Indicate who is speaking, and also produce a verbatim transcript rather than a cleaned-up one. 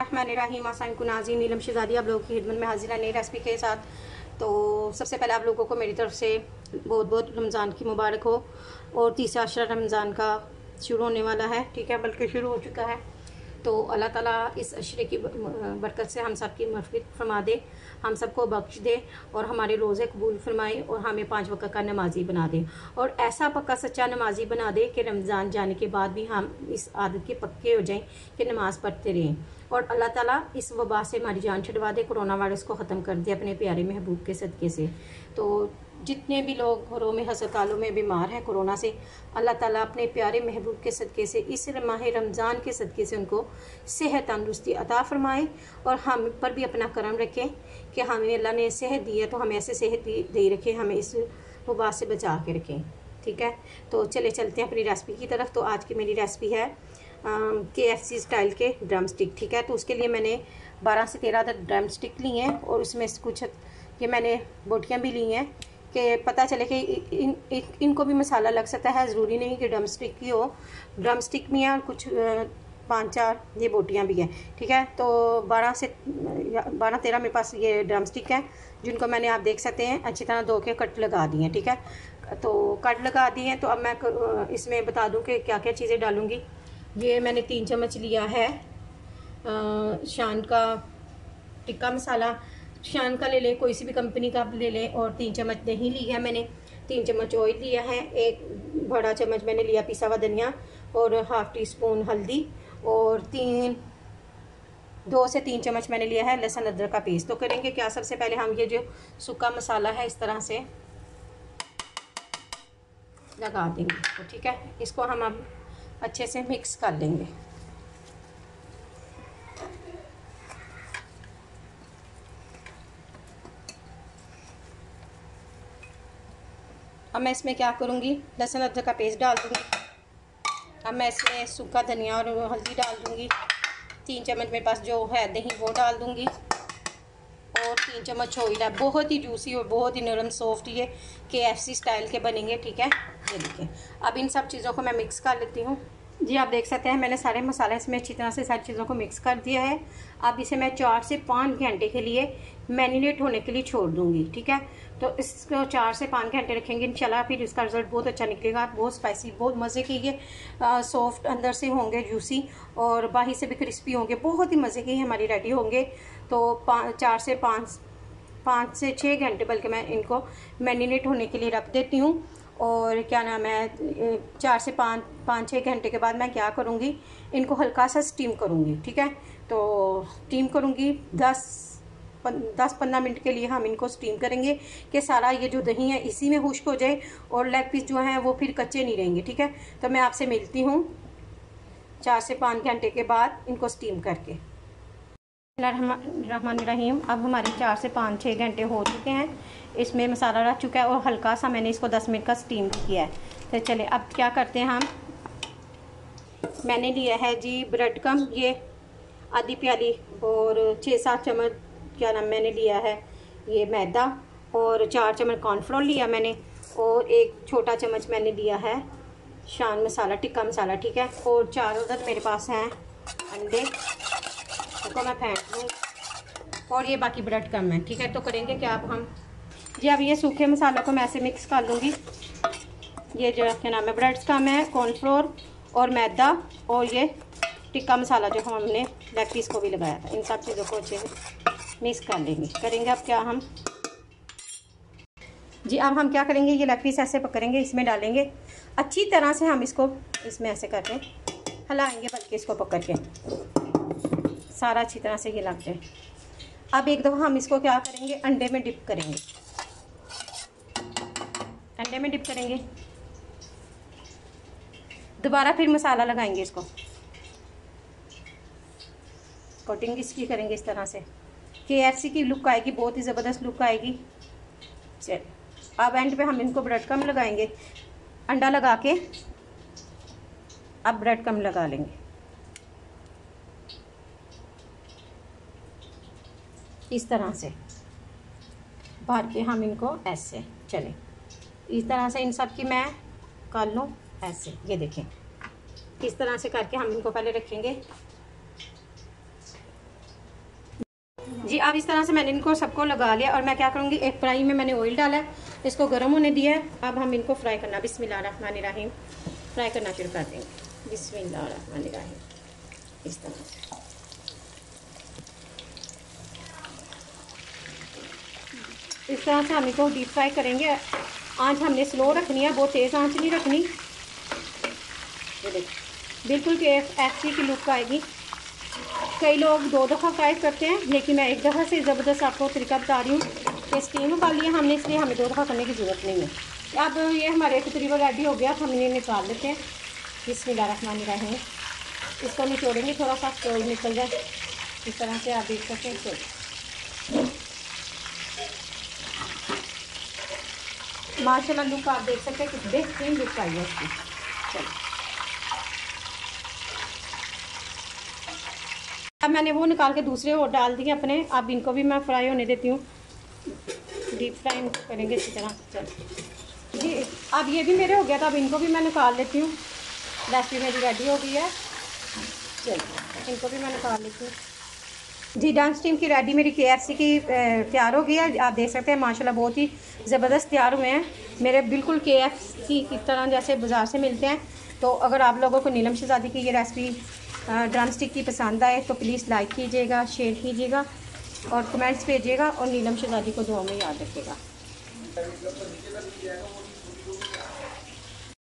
Speaker 1: रहमान आसान कुनाज़ी नीलम शहज़ादी आप लोगों की खिदमत में हाजिर है नई रेसिपी के साथ। तो सबसे पहले आप लोगों को मेरी तरफ से बहुत बहुत रमज़ान की मुबारक हो और तीसरा अशरा रमज़ान का शुरू होने वाला है, ठीक है, बल्कि शुरू हो चुका है। तो अल्लाह ताला इस अशरे की बरकत से हम सब की मग़फ़िरत फरमा दे, हम सबको बख्श दे और हमारे रोज़े कबूल फरमाए और हमें पाँच वक़्त का नमाजी बना दे और ऐसा पक्का सच्चा नमाजी बना दे कि रमज़ान जाने के बाद भी हम इस आदत के पक्के हो जाएं कि नमाज़ पढ़ते रहें और अल्लाह ताला इस वबा से हमारी जान छुड़वा दे, कोरोना वायरस को ख़त्म कर दे अपने प्यारे महबूब के सदक़े से। तो जितने भी लोग घरों में हस्पतालों में बीमार हैं कोरोना से, अल्लाह ताला अपने प्यारे महबूब के सदक़े से इस माह रमज़ान के सदक़े से उनको सेहत तंदुरुस्ती अता फ़रमाए और हम पर भी अपना करम रखें कि हमें अल्लाह ने सेहत दी है तो हमें ऐसे सेहत दे रखे, हमें इस वबा से बचा के रखें, ठीक है। तो चले चलते हैं अपनी रेसिपी की तरफ। तो आज की मेरी रेसिपी है के एफ सी स्टाइल के ड्रम स्टिक, ठीक है। तो उसके लिए मैंने बारह से तेरह तक ड्रम स्टिक ली हैं और उसमें कुछ ये मैंने बोटियाँ भी ली हैं कि पता चले कि इन, इन इनको भी मसाला लग सकता है, ज़रूरी नहीं कि ड्रम स्टिक की हो। ड्रम स्टिक भी हैं और कुछ पाँच चार ये बोटियाँ भी हैं, ठीक है। तो बारह से बारह तेरह मेरे पास ये ड्रम स्टिक हैं जिनको मैंने आप देख सकते हैं अच्छी तरह धो के कट लगा दी हैं, ठीक है। तो कट लगा दी हैं। तो अब मैं इसमें बता दूँ कि क्या क्या चीज़ें डालूँगी। ये मैंने तीन चम्मच लिया है शान का टिक्का मसाला, शान का ले लें, कोई सी भी कंपनी का ले लें। और तीन चम्मच दही ली है मैंने, तीन चम्मच ऑयल लिया है, एक बड़ा चम्मच मैंने लिया पिसा हुआ धनिया और हाफ़ टी स्पून हल्दी और तीन दो से तीन चम्मच मैंने लिया है लहसुन अदरक का पेस्ट। तो करेंगे क्या, सबसे पहले हम ये जो सूखा मसाला है इस तरह से लगा देंगे, तो ठीक है। इसको हम अब अच्छे से मिक्स कर लेंगे। अब मैं इसमें क्या करूँगी, लहसुन अदरक का पेस्ट डाल दूँगी। अब मैं इसमें सूखा धनिया और हल्दी डाल दूँगी। तीन चम्मच मेरे पास जो है दही वो डाल दूँगी और तीन चम्मच ऑयल है। बहुत ही जूसी और बहुत ही नरम सॉफ्ट ये के एफ सी स्टाइल के बनेंगे, ठीक है। ये देखिए, अब इन सब चीज़ों को मैं मिक्स कर लेती हूँ। जी आप देख सकते हैं मैंने सारे मसाले इसमें अच्छी तरह से सारी चीज़ों को मिक्स कर दिया है। अब इसे मैं चार से पाँच घंटे के लिए मैरिनेट होने के लिए छोड़ दूँगी, ठीक है। तो इसको चार से पाँच घंटे रखेंगे इंशाल्लाह, फिर इसका रिज़ल्ट बहुत अच्छा निकलेगा। बहुत स्पाइसी, बहुत मज़े के ये सॉफ्ट अंदर से होंगे, जूसी और बाहर से भी क्रिस्पी होंगे, बहुत ही मज़े के हमारी रेडी होंगे। तो चार से पाँच पाँच से छः घंटे बल्कि मैं इनको मैरिनेट होने के लिए रख देती हूँ। और क्या नाम है, चार से पाँच पाँच छः घंटे के बाद मैं क्या करूँगी, इनको हल्का सा स्टीम करूँगी, ठीक है। तो स्टीम करूँगी दस दस पंद्रह मिनट के लिए हम इनको स्टीम करेंगे कि सारा ये जो दही है इसी में खुश्क हो जाए और लेग पीस जो हैं वो फिर कच्चे नहीं रहेंगे, ठीक है। तो मैं आपसे मिलती हूँ चार से पाँच घंटे के बाद इनको स्टीम करके। रहमान रहीम, अब हमारे चार से पाँच छः घंटे हो चुके हैं, इसमें मसाला रख चुका है और हल्का सा मैंने इसको दस मिनट का स्टीम किया है। तो चले अब क्या करते हैं हम, मैंने लिया है जी ब्रेड कम, ये आधी प्याली और छः सात चम्मच क्या नाम मैंने लिया है ये मैदा और चार चम्मच कॉर्नफ्लोर लिया मैंने और एक छोटा चम्मच मैंने लिया है शान मसाला टिक्का मसाला, ठीक है। और चार उधर मेरे पास हैं अंडे, उनको मैं फेंट दूँ और ये बाकी ब्रेड कम है, ठीक है। तो करेंगे क्या अब हम जी, अब ये सूखे मसालों को मैं ऐसे मिक्स कर लूँगी। ये जो क्या नाम है ब्रेड्स कम है, कॉर्नफ्लोर और मैदा और ये टिक्का मसाला जो हमने लेग पीस को भी लगाया था, इन सब चीज़ों को अच्छे से मिक्स कर लेंगे। करेंगे अब क्या हम जी, अब हम क्या करेंगे, ये लेग पीस ऐसे पकड़ेंगे, इसमें डालेंगे अच्छी तरह से, हम इसको इसमें ऐसे करके हिलाएंगे बल्कि इसको पकड़ के सारा अच्छी तरह से ये लग जाए। अब एक दफ़ा हम इसको क्या करेंगे, अंडे में डिप करेंगे, अंडे में डिप करेंगे, दोबारा फिर मसाला लगाएंगे, इसको कोटिंग इसकी करेंगे इस तरह से के एफ सी की लुक आएगी, बहुत ही ज़बरदस्त लुक आएगी। चल अब एंड पे हम इनको ब्रेड कम लगाएंगे, अंडा लगा के अब ब्रेड कम लगा लेंगे, इस तरह से भर के हम इनको ऐसे चले इस तरह से इन सब की मैं कर लूँ ऐसे। ये देखें इस तरह से करके हम इनको पहले रखेंगे जी अब इस तरह से मैंने इनको सबको लगा लिया और मैं क्या करूँगी, एक कढ़ाई में मैंने ऑयल डाला है, इसको गर्म होने दिया है। अब हम इनको फ्राई करना बिस्मिल्लाहिर्रहमानिर्रहीम फ्राई करना शुरू कर देंगे। बिस्मिल्लाहिर्रहमानिर्रहीम इस तरह से इस तरह से हम इनको डीप फ्राई करेंगे। आंच हमने स्लो रखनी है, बहुत तेज़ आंच नहीं रखनी। ये देखिए बिल्कुल के एफ सी की लुक आएगी। कई लोग दो दफ़ा फ्राई करते हैं, लेकिन मैं एक दफ़ा से ज़बरदस्त आपको तरीका बता रही हूँ कि स्टीम उबाल लिया हमने, इसलिए हमें दो दफ़ा करने की ज़रूरत नहीं है। अब ये हमारे तकरीबन रेडी हो गया, हम इन्हें निकाल लेते हैं। बिस्मिल्लाहिर्रहमानिर्रहीम इसको निचोड़ेंगे थोड़ा सा तो निकल जाए। इस तरह से आप देख सकते हैं। माशाल्लाह लुक आप देख सकते हैं कितनी बेहतरीन लुक आई है इसकी। चलो अब मैंने वो निकाल के दूसरे और डाल दिए अपने। अब इनको भी मैं फ्राई होने देती हूँ, डीप फ्राई करेंगे इसी तरह। चलो जी अब ये भी मेरे हो गया था, अब इनको भी मैं निकाल लेती हूँ। रेसिपी मेरी रेडी हो गई है। चलो इनको भी मैं निकाल लेती हूँ। जी डन स्टीम की रेडी मेरी के एफ सी की तैयार हो गई है। आप देख सकते हैं माशाल्लाह बहुत ही ज़बरदस्त तैयार हुए हैं मेरे, बिल्कुल के एफ सी की तरह जैसे बाज़ार से मिलते हैं। तो अगर आप लोगों को नीलम शहज़ादी की ये रेसिपी ड्रम स्टिक की पसंद आए तो प्लीज़ लाइक कीजिएगा, शेयर कीजिएगा और कमेंट्स भेजिएगा और नीलम शहज़ादी को दुआ में याद रखिएगा।